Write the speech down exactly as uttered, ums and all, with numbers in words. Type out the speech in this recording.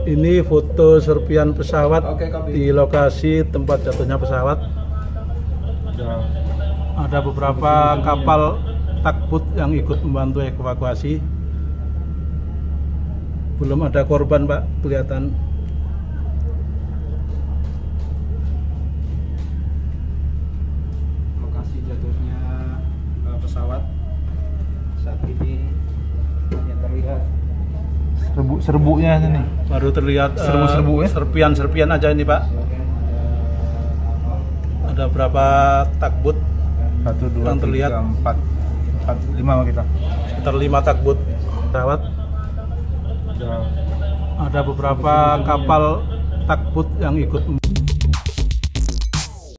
Ini foto serpian pesawat Oke, di lokasi tempat jatuhnya pesawat. Ada beberapa kapal takbut yang ikut membantu evakuasi. Belum ada korban, Pak, kelihatan. Lokasi jatuhnya uh, pesawat saat ini yang terlihat serbu-serbunya nih. Baru terlihat Serbu-serbu uh, ya? serpian-serpian aja ini, Pak. Ada berapa takbut Satu, dua, yang terlihat? tiga, empat, empat, lima kita. Sekitar lima takbut pesawat. Ada beberapa kapal takbut yang ikut